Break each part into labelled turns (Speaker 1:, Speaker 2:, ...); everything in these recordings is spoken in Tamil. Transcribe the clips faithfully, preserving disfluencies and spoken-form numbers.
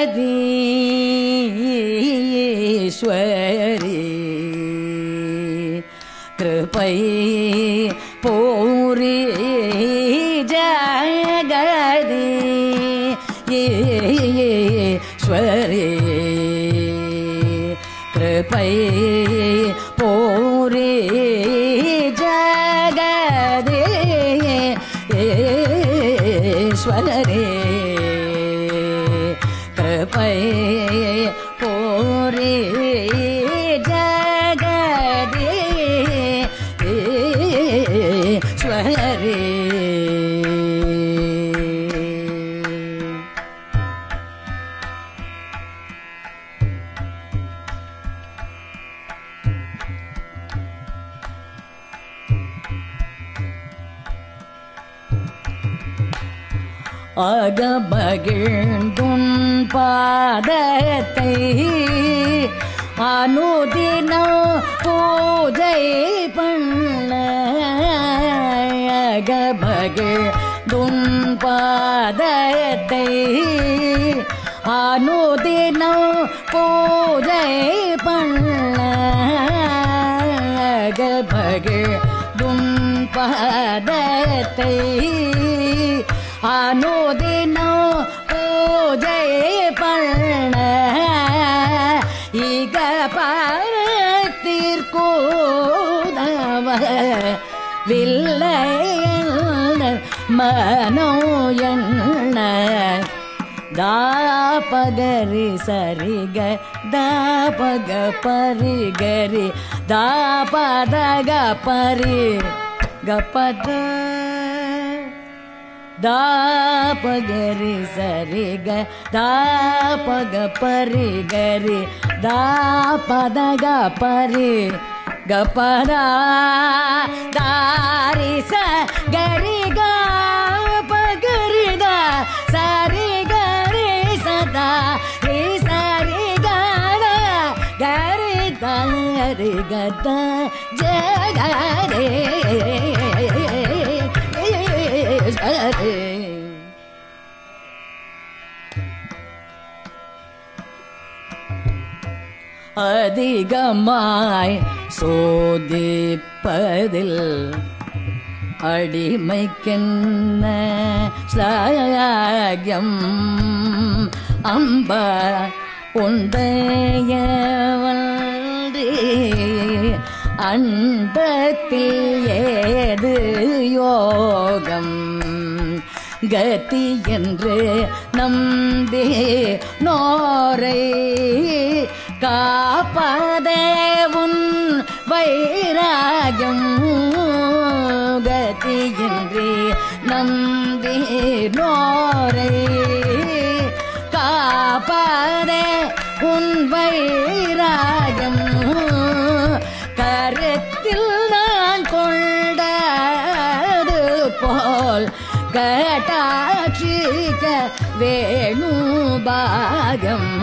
Speaker 1: कृपै पूरी जगदीश्वरी कृपै पूरी जगदीश्वरी कृपै पूरी जगदीश्वरी அகமகிழ்ந்துன் பாதத்தை அனுதினம் பூஜை பண்ண அகமகிழ்ந்துன் பாதத்தை அனுதினம் பூஜை பண்ண அகமகிழ்ந்துன் பாதத்தை அனுதினம் பூஜை பண்ண ஈக பரத்திற்கூதவ வில்லை மனோ எண்ண தாபகரி சரிக தாபக பரிகரி தாபதக பரி கபத தாபகரி சரிக தாபக பரிகரி தாபதக பரி கபதா தாரிச கரிக பகரித சரி கரி சதா ரி சரி கர கரி தரி கத ஜகரே அதிகமாய் சோதிப்பதில் அடிமைக்கென்ன ஸ்லாகியம் அம்ப உண்டையவன்றி அண்டத்தில் ஏது யோகம் கதி என்று நம்பி நோரை காப்பதே உன் வைராகம் கதி என்று நம்பி நோரை காப்பதே உன் வைராகம் கருத்தில் நான் கொண்டது போல் கட்டாட்சிக்க வேணுபாகம்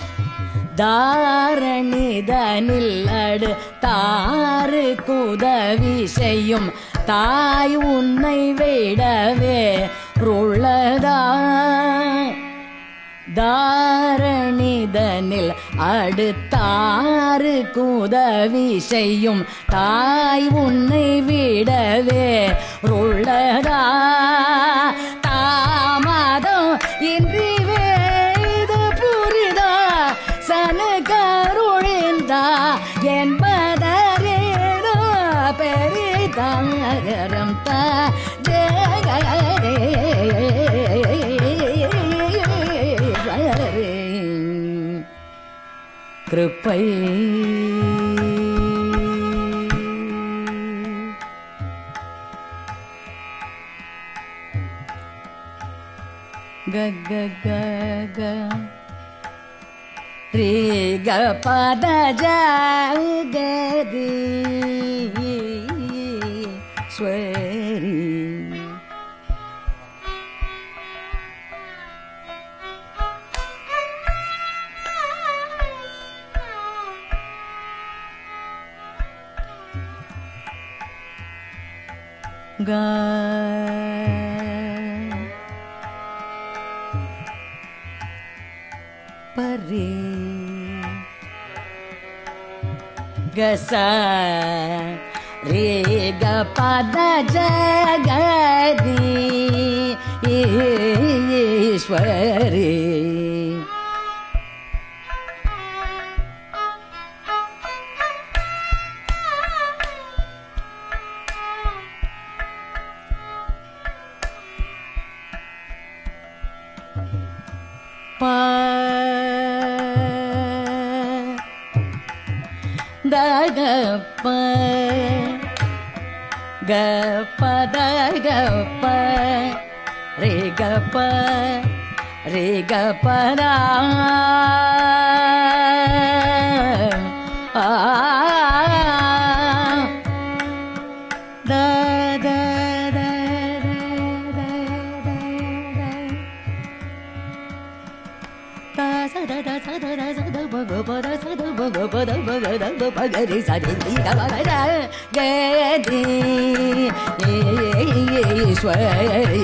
Speaker 1: தாரணிதனில் அடு தாறு குதவி செய்யும் தாய் உன்னை விடவே ருள்ளதா தாரணிதனில் அடுத்தாறு குதவி செய்யும் தாய் உன்னை விடவே ருள்ளதா தாமதம் இன்றி வேது புரிதா சனகருளிந்தா என்பதரேதோ பெரிதாரம் த ஜகரே कृपै ग ग ग ग रे ग पद ज ग रे स्वरी गा परे गसा रे ग पद Jagadishwari pa da ga pa ga pa da ga pa re ga pa re ga pa da ah da da da sa da da sa da da sa da ba ga ba da sa da ba ga ba da ba ga da ba ba ga ri sa ri ri ga ba da ga di ईश्वरी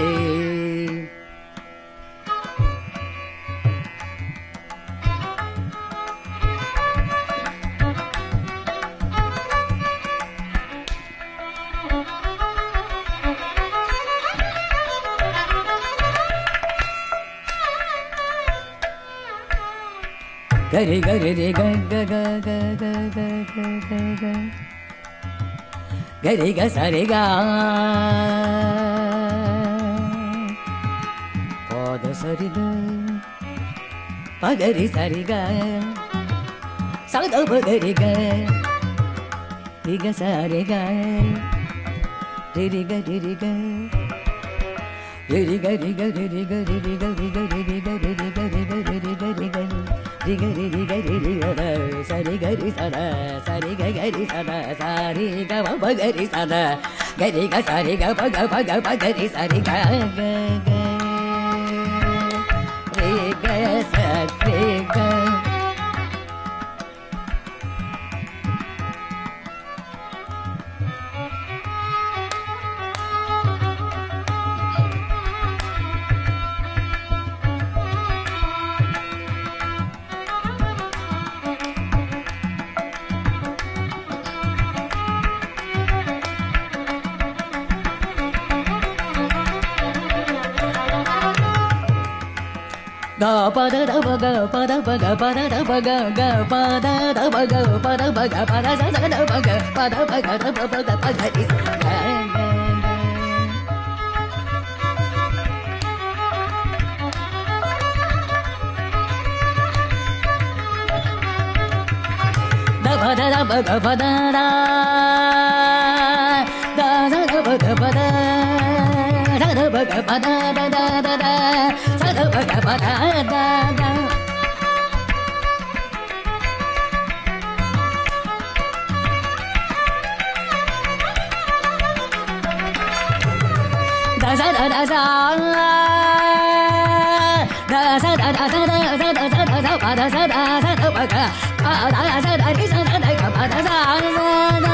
Speaker 1: गरे गरे रे ग ग ग ग ग ग ग ग गरे ग सा रे गा प द स रे ग प ग रे सा रे गा सा द प ग रे ग रे ग सा रे गा रे रे ग रे रे ग रे रे ग रे ग रे रे ग रे रे ग रे ग रे रे ग रे रे ग रे ग रे रे ग रे ग ri ga ri ri ga ri ri ga da sa ri ga ri sa da sa ri ga ga ri sa da sa ri ga ba ba ga ri sa da ga ri ga sa ri ga ba ga ba ga ba ga ri sa ri ga ga ga ri ga sa ri ga ga pa da da ba ga pa da ba ga pa da da ba ga ga pa da da ba ga pa da ba ga pa da sa sa da ba ga pa da ba ga da ba ba ga pa da ri ga da ba da da ba ga pa da da da da da ba ga pa da da da ba ga pa da da da da da sa da ba ga pa da da da da sa da da sa da sa da da sa da sa da sa da sa pa da sa da sa da ba ga pa da sa da ri sa da da ga pa da sa da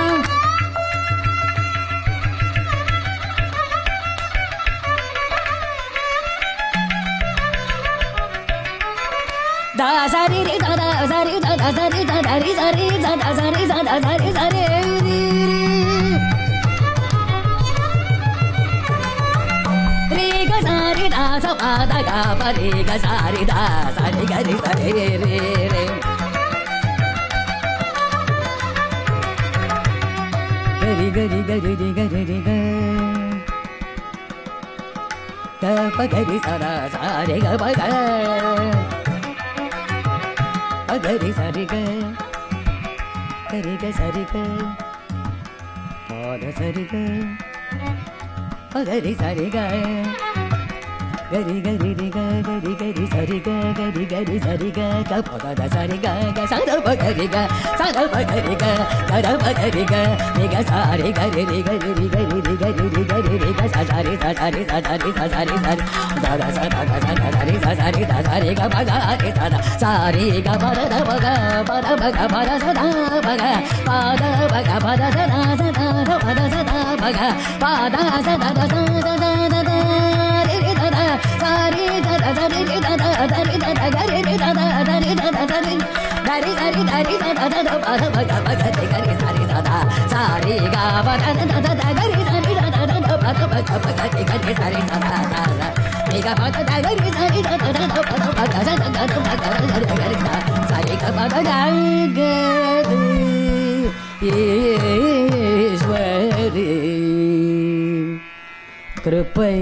Speaker 1: da sa ri ri da da sa ri da da sa ri da da ri sa ri da da sa ri sa da sa ri sa ri ri ri ga sa ri da sa pa da ga pa ri ga sa ri da sa ri ga ri sa ri ri ri ri ga ri ga ri ri ga ri ri ga ga pa ga ri sa da sa ri ga pa ga ga ri sa ri ga ga ri ga sa ri ga pa da sa ri ga pa ga ri sa ri ga ga ri ga ri ri ga ga ri ga ri sa ri ga ga ri ga ri sa ri ga ga pa da da sa ri ga ga sa da pa ga ri ga sa da pa ga ri ga ga da pa ga ri ga ri ga sa ri ga ri ri ga ri ri ga ri ri ga ri ri ga ri ri ga sa sa ri sa sa ri sa sa ri sa sa ri sa da da sa da da sa da da ri sa sa ri da sa ri ga pa ga ri sa da sa ri ga pa da da pa ga pa da pa ga pa da sa da pa ga pa da pa ga pa da sa da sa da da pa da sa da pa ga pa da sa da da sa da da da da ri ri da da sa ri da da sa ri ri da da da ri da da ga ri ri da da da ri dari dari dari da da da da da ba ga ba ga de ga re sa re sa da sa re ga ba da da da da ga re sa re da da da da ba ga ba ga ba ga de ga re sa re sa da da da re ga ba da da ga re sa re da da da da ba ga ba ga da da da ba ga re ga re sa sa re ga ba da da ga ईश्वरी कृपै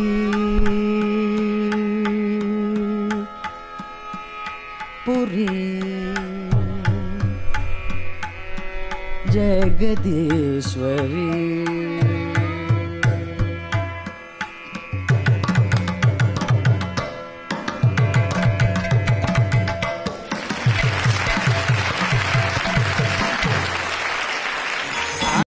Speaker 1: पुरी जगदीश्वरी।